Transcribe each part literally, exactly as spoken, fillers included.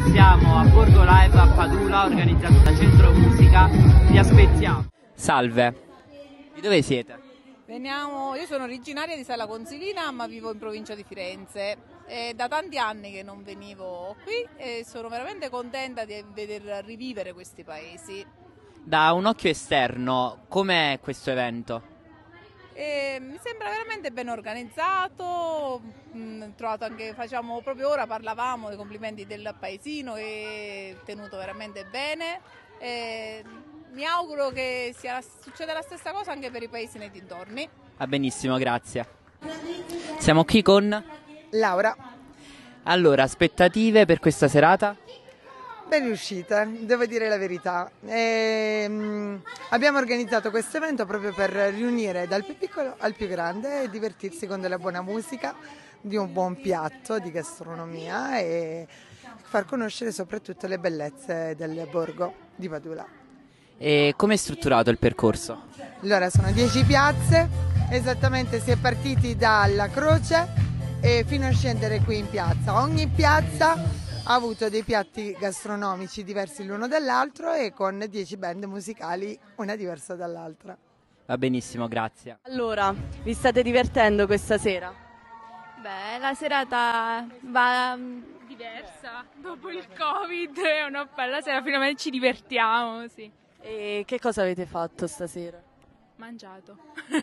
siamo a Borgo Live a Padula, organizzato da Centro Musica. Vi aspettiamo. Salve, di dove siete? Veniamo, io sono originaria di Sala Consilina, ma vivo in provincia di Firenze. È da tanti anni che non venivo qui e sono veramente contenta di veder rivivere questi paesi. Da un occhio esterno, com'è questo evento? E mi sembra veramente ben organizzato, mh, trovato anche, facciamo proprio ora, parlavamo dei complimenti del paesino che è tenuto veramente bene. E mi auguro che sia, succeda la stessa cosa anche per i paesi nei dintorni. Va benissimo, grazie. Siamo qui con Laura. Allora, aspettative per questa serata? Ben riuscita, devo dire la verità. E, mh, abbiamo organizzato questo evento proprio per riunire dal più piccolo al più grande e divertirsi con della buona musica, di un buon piatto di gastronomia e far conoscere soprattutto le bellezze del borgo di Padula. E come è strutturato il percorso? Allora, sono dieci piazze, esattamente si è partiti dalla Croce e fino a scendere qui in piazza. Ogni piazza ha avuto dei piatti gastronomici diversi l'uno dall'altro e con dieci band musicali, una diversa dall'altra. Va benissimo, grazie. Allora, vi state divertendo questa sera? Beh, la serata va diversa. Dopo il Covid è una bella sera, finalmente ci divertiamo, sì. E che cosa avete fatto stasera? Mangiato.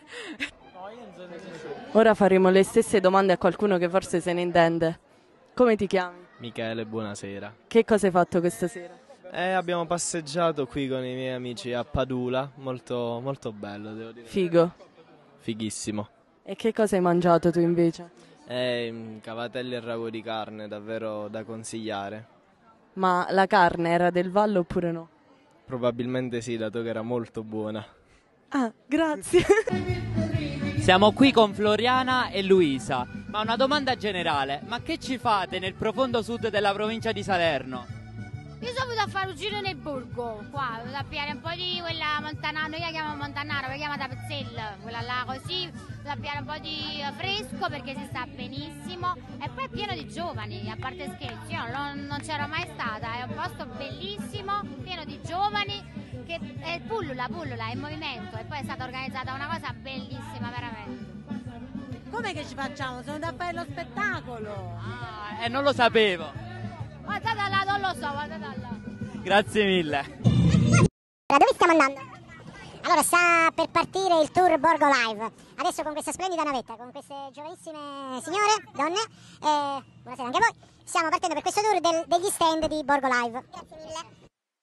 Ora faremo le stesse domande a qualcuno che forse se ne intende. Come ti chiami? Michele, buonasera. Che cosa hai fatto questa sera? Eh, abbiamo passeggiato qui con i miei amici a Padula, molto, molto bello, devo dire. Figo. Fighissimo. E che cosa hai mangiato tu invece? Eh, cavatelli e ragù di carne, davvero da consigliare. Ma la carne era del Vallo oppure no? Probabilmente sì, dato che era molto buona. Ah, grazie. Siamo qui con Floriana e Luisa. Ma una domanda generale, ma che ci fate nel profondo sud della provincia di Salerno? Io sono venuta a fare un giro nel borgo, qua, venuta a pigliare un po' di quella montanara, noi la chiamiamo montanara, la chiamiamo tapezzella, quella là così, venuta a pigliare un po' di fresco perché si sta benissimo e poi è pieno di giovani, a parte scherzi, io non, non c'ero mai stata, è un posto bellissimo, pieno di giovani, che è pullula, pullula, è in movimento e poi è stata organizzata una cosa bellissima veramente. Come che ci facciamo? Sono da fare lo spettacolo! Ah, eh, non lo sapevo. Guardate là, non lo so, guardate là. Grazie mille. Da dove stiamo andando? Allora, sta per partire il tour Borgo Live. Adesso con questa splendida navetta, con queste giovanissime signore, donne, eh, buonasera anche a voi, stiamo partendo per questo tour del, degli stand di Borgo Live. Grazie mille.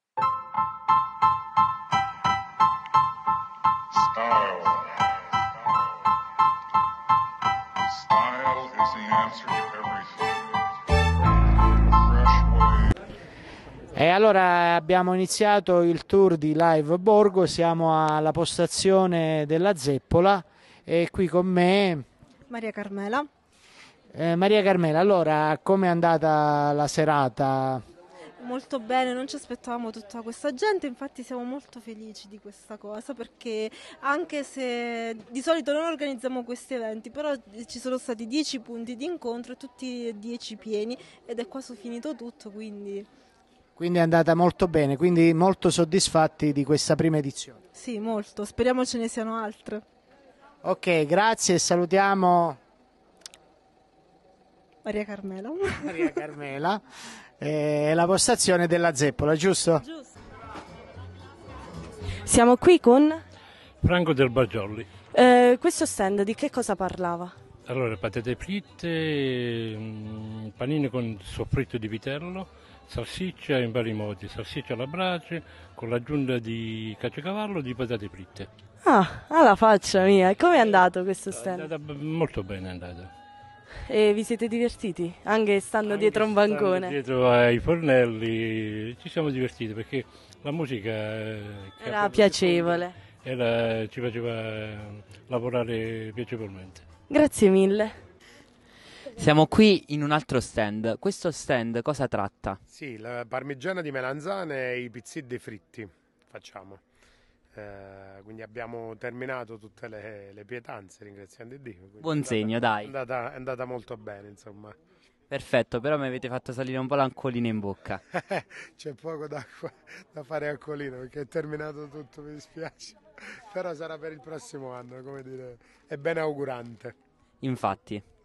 Style. Style is the answer to everything. E allora abbiamo iniziato il tour di Live Borgo, siamo alla postazione della Zeppola e qui con me Maria Carmela. Eh, Maria Carmela, allora com'è andata la serata? Molto bene, non ci aspettavamo tutta questa gente, infatti siamo molto felici di questa cosa perché anche se di solito non organizziamo questi eventi, però ci sono stati dieci punti di incontro e tutti e dieci pieni ed è quasi finito tutto, quindi... Quindi è andata molto bene, quindi molto soddisfatti di questa prima edizione. Sì, molto, speriamo ce ne siano altre. Ok, grazie e salutiamo Maria Carmela. Maria Carmela. È la postazione della Zeppola, giusto? Giusto. Siamo qui con Franco del Bagiolli. Eh, questo stand di che cosa parlava? Allora, patate fritte, mh, panini con soffritto di vitello, salsiccia in vari modi, salsiccia alla brace con l'aggiunta di caciocavallo e di patate fritte. Ah, alla faccia mia, come è andato questo stand? È andata molto bene, è andata. E vi siete divertiti? Anche stando Anche dietro un bancone? Dietro ai fornelli ci siamo divertiti perché la musica era piacevole. Era, ci faceva lavorare piacevolmente. Grazie mille. Siamo qui in un altro stand. Questo stand cosa tratta? Sì, la parmigiana di melanzane e i pizzini fritti facciamo. Eh, quindi abbiamo terminato tutte le, le pietanze, ringraziando Dio. Buon segno, è andata, dai. È andata, è andata molto bene, insomma. Perfetto, però mi avete fatto salire un po' l'acquolina in bocca. C'è poco d'acqua da fare a Colino perché è terminato tutto, mi dispiace. Però sarà per il prossimo anno, come dire, è ben augurante. Infatti.